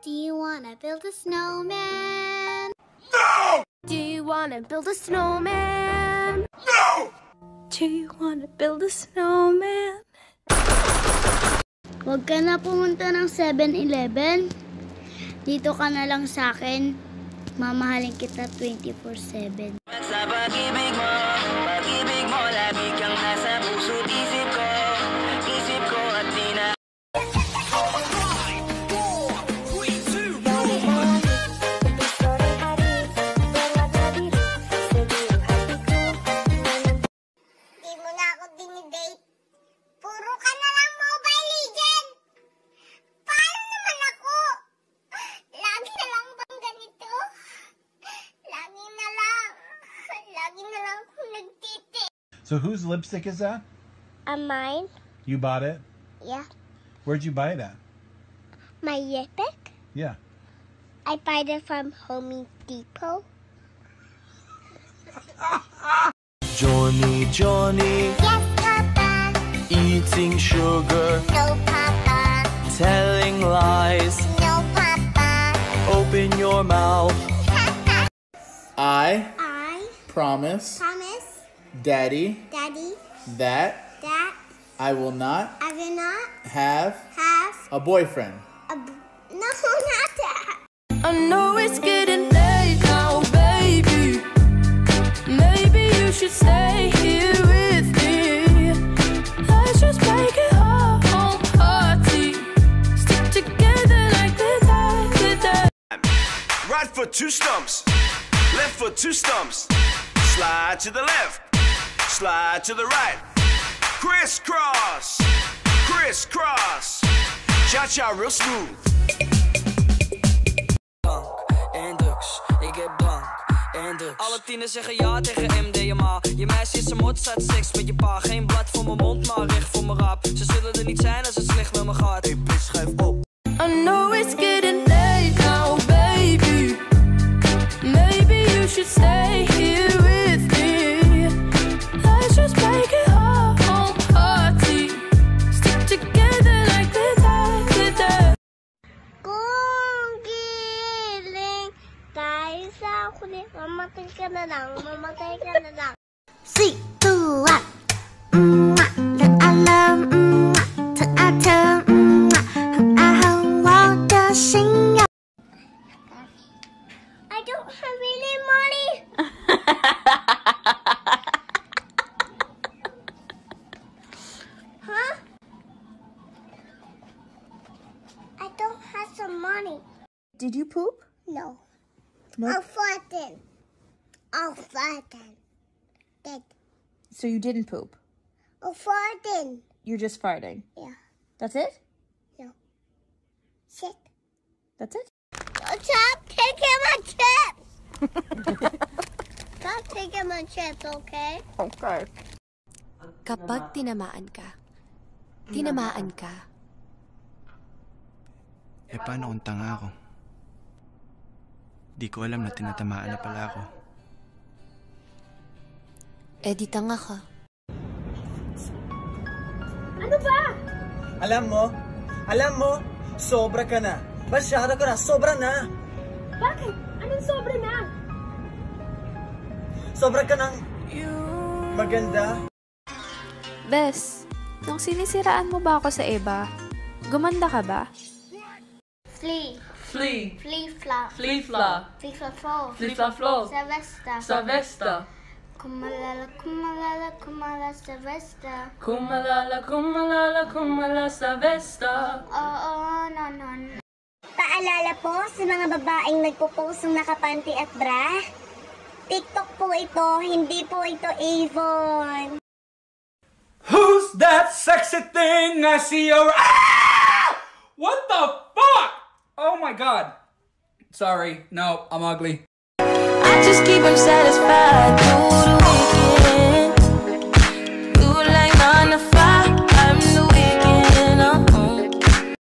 Do you wanna build a snowman? No! Do you wanna build a snowman? No! Do you wanna build a snowman? Huwag ka na pumunta ng 7-Eleven. Dito ka na lang sa akin. Mamahalin kita 24/7. Sa pag-ibig mo, lagi kang nasa puso't isip ko at di na. Di mo na ako dinidate. Puro ka na lang Mobile Legend. Paano naman ako? Lagi na lang bang ganito? Lagi na lang akong nagtiti. So whose lipstick is that? Mine? You bought it? Yeah. Where'd you buy it at? My lipstick? Yeah. I bought it from Home Depot. Johnny, Yes, Papa. eating sugar, No, Papa. telling lies. No, Papa. Open your mouth. I I promise promise, Daddy Daddy, that that I will not I will not have have a boyfriend. no, not that. I know it's getting late now, baby. Maybe you should stay here with me. Let's just make it a home party. Stick together like this. Right foot, 2 stumps. Left foot, 2 stumps. Slide to the left. Slide to the right. Crisscross. Crisscross. Cha-cha real smooth. Ik heb blank en drugs. Alle tieners zeggen ja tegen MDMA. Je meisje is een mot, staat seks met je pa. Geen blad voor mijn mond, maar recht voor mijn rap. Ze zullen er niet zijn als het slecht met me gaat. Hey bitch, schuif op. I know it's getting late now, baby. Maybe you should stay here with me. Let's just make it a home party. Stick together like this. Kung giling tayo sa huli, mamatay ka na lang. 4, 2, 1.让爱了，疼爱特，很爱恨我的心呀。 I don't have any money. Huh? I don't have some money. Did you poop? No. No. I'll flatten. Dead. So you didn't poop. I'll flatten. You're just farting. Yeah. That's it? No. Shit. That's it? Stop taking my chips. Stop taking my chips, okay? Okay. Kapag tinamaan ka. Eh, paano kung tanga ako? Di ko alam na tinatamaan na pala ako. Eh di tanga ka. Ano ba? Alam mo, sobra ka na. Masyado ka na, sobra na. Bakit? Anong sobra na? Sobra ka ng maganda. Bes, nung sinisiraan mo ba ako sa iba, gumanda ka ba? Flea. Flea. Flea-flop. Flea-flop. Flea-flop-flo. Flea-flop-flo. Savesta. Savesta. Kumalala Savesta. Kumalala Savesta. Oo, no. Paalala po sa mga babaeng nagpo-post ng nakapanty at bra. TikTok po ito, hindi po ito Avon. Who's that sexy thing I see your... Ah! What the fuck? Oh my god. Sorry, no, I'm ugly. I just keep him satisfied.